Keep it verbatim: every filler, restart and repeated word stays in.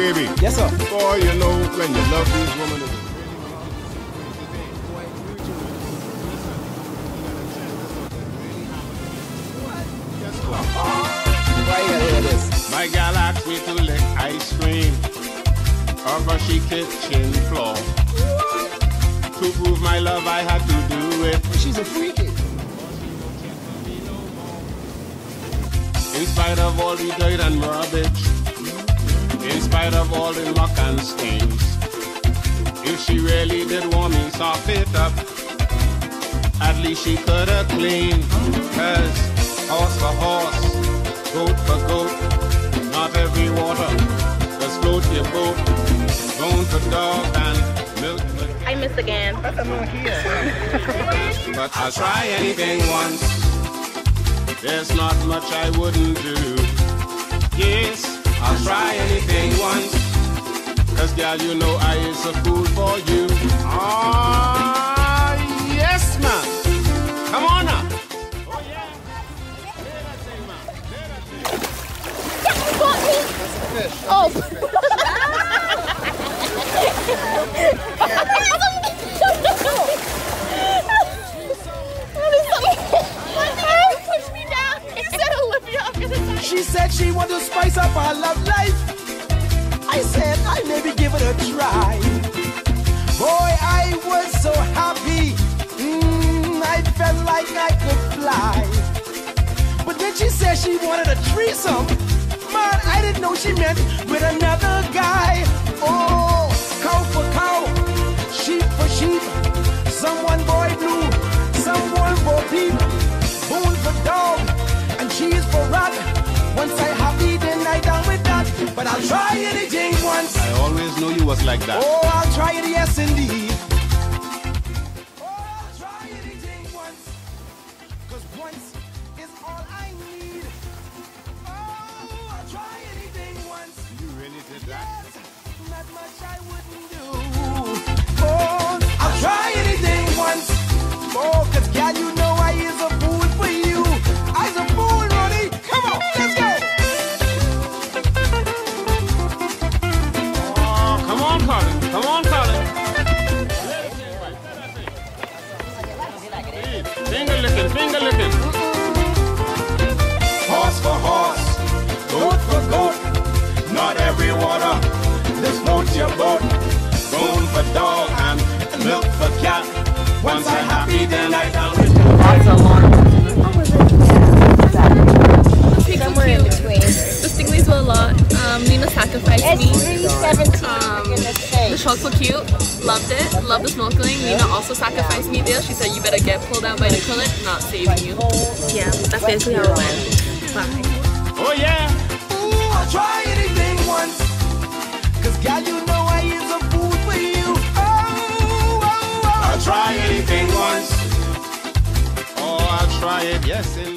baby. Yes, sir. Boy, you know when you love these women. My gal asked me to lick ice cream off a she kitchen floor. To prove my love, I had to do it. She's a freaky. In spite of all the dirt and rubbish, in spite of all the muck and stains, if she really did want me, sop it up, at least she could have cleaned. Cause horse for horse, goat for goat, not every water does float your boat. Bone for dog and milk for cat. I miss again. But I'll try anything once. There's not much I wouldn't do. Yes, I'll try anything once. Cause girl, you know I is a fool for you. Ah, yes, man. Come on now. Oh, yeah. Oh. She said she want to spice up her love life. I said I maybe give it a try. Boy, I was so happy. Mm, I felt like I could fly. But then she said she wanted a threesome. Man, I didn't know she meant with another guy. Oh, cow for cow, sheep for sheep. Someone boy blue, someone for peep. Bone for dog, and cheese for rat. Once I happy, then I down with that. But I'll try anything once. I always knew you was like that. Oh, I'll try it, yes indeed. Oh, I'll try anything once. Cause once is all I need. Oh, I'll try anything once. You really did that? Yes, not much I wouldn't do. Oh, I'll try anything once. Oh, cause girl, you know I is a fool for you. I's a fool, Ronnie. Come on, let's go. Oh, come on, Colin. Come on, Colin. Finger licking, finger licking. Horse for horse, goat for goat. Not every water, this floats your boat. Bone for dog and milk for cat. Once I happy, then I down with you. Somewhere in between. The Stinglies were a lot. Um, Nina sacrificed me. Um, the sharks were cute. Loved it. Loved the snorkeling. Nina also sacrificed me there. She said you better get pulled out by the current. Not saving you. Yeah, that's basically how it went. Bye. Oh yeah. Ooh, I'll try anything once. Cause girl, you know I is a fool for you. Oh, oh, oh. I'll try anything once. Oh, I'll try it, yes indeed.